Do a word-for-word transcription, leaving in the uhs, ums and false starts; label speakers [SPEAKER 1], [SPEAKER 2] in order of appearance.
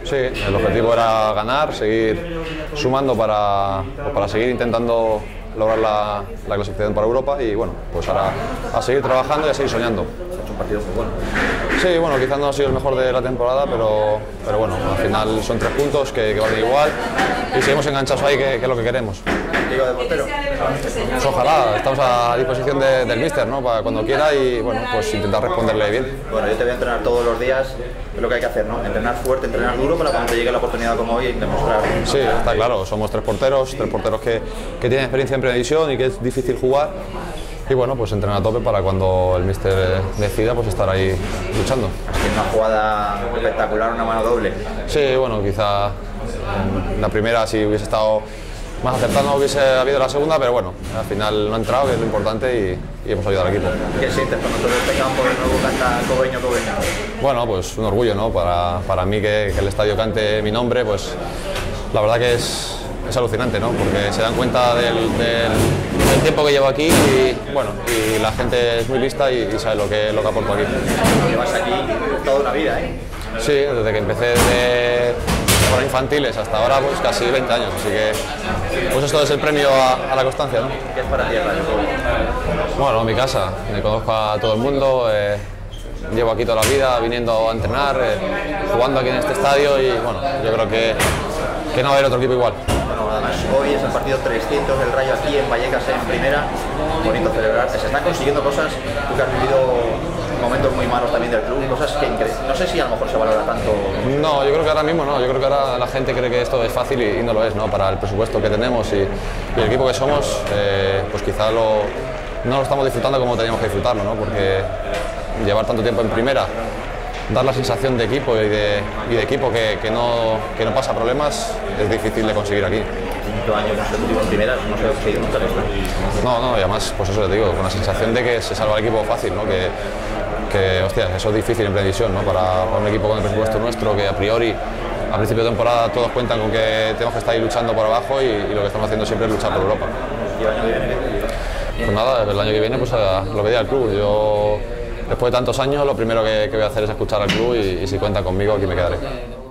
[SPEAKER 1] Sí, el objetivo era ganar, seguir sumando para, pues para seguir intentando lograr la, la clasificación para Europa y bueno, pues ahora a seguir trabajando y a seguir soñando.
[SPEAKER 2] Ha hecho un partido muy bueno.
[SPEAKER 1] Sí, bueno, quizás no ha sido el mejor de la temporada, pero, pero bueno, al final son tres puntos que, que valen igual y seguimos enganchados ahí, que, que es lo que queremos.
[SPEAKER 2] Digo de portero.
[SPEAKER 1] Pues ojalá, estamos a disposición de, del míster, ¿no? Para cuando quiera y bueno, pues intentar responderle bien.
[SPEAKER 2] Bueno, yo te voy a entrenar todos los días, es lo que hay que hacer, ¿no? Entrenar fuerte, entrenar duro para cuando te llegue la oportunidad como hoy demostrar.
[SPEAKER 1] Sí, está claro, somos tres porteros, tres porteros que, que tienen experiencia en primera división y que es difícil jugar. Y bueno, pues entrenar a tope para cuando el míster decida, pues estar ahí luchando.
[SPEAKER 2] Una jugada espectacular, una mano doble.
[SPEAKER 1] Sí, bueno, quizá en la primera si hubiese estado más acertado no hubiese habido la segunda, pero bueno, al final no ha entrado, que es lo importante, y, y hemos ayudado al equipo.
[SPEAKER 2] ¿Qué sientes cuando todo este campo de nuevo canta Cobeño, Cobeño?
[SPEAKER 1] Bueno, pues un orgullo, ¿no? Para, para mí que, que el estadio cante mi nombre, pues la verdad que es, es alucinante, ¿no? Porque se dan cuenta del, del, del tiempo que llevo aquí y bueno, y la gente es muy lista y, y sabe lo que, lo que aporto aquí.
[SPEAKER 2] Llevas aquí toda una vida, ¿eh?
[SPEAKER 1] Sí, desde que empecé de por infantiles hasta ahora, pues casi veinte años, así que pues esto es el premio a, a la constancia, ¿no?
[SPEAKER 2] ¿Qué es para ti el Rayo Cobeño?
[SPEAKER 1] Bueno, mi casa, me conozco a todo el mundo, eh, llevo aquí toda la vida viniendo a entrenar, eh, jugando aquí en este estadio y bueno, yo creo que, que no va a haber otro equipo igual.
[SPEAKER 2] Bueno, además hoy es el partido trescientos del Rayo aquí en Vallecas en primera, bonito celebrar, se están consiguiendo cosas, tú que has vivido momentos muy malos también del club, cosas que no sé si a lo mejor se valora tanto.
[SPEAKER 1] No, yo creo que ahora mismo no, yo creo que ahora la gente cree que esto es fácil y, y no lo es, ¿no? Para el presupuesto que tenemos y, y el equipo que somos, eh, pues quizá lo, no lo estamos disfrutando como teníamos que disfrutarlo, ¿no? Porque llevar tanto tiempo en primera, dar la sensación de equipo y de, y de equipo que, que, no, que no pasa problemas, es difícil de conseguir aquí.
[SPEAKER 2] Cinco años consecutivos en primera, no se ha conseguido nunca esto.
[SPEAKER 1] No, no, y además, pues eso te digo, con la sensación de que se salva el equipo fácil, ¿no? Que, que hostia, eso es difícil en previsión, ¿no? Para, para un equipo con el presupuesto nuestro, que a priori, a principio de temporada, todos cuentan con que tenemos que estar ahí luchando por abajo y, y lo que estamos haciendo siempre es luchar por Europa.
[SPEAKER 2] ¿Y el año que viene?
[SPEAKER 1] Pues nada, el año que viene pues a lo que diga el club. Yo, después de tantos años, lo primero que, que voy a hacer es escuchar al club y, y si cuenta conmigo, aquí me quedaré.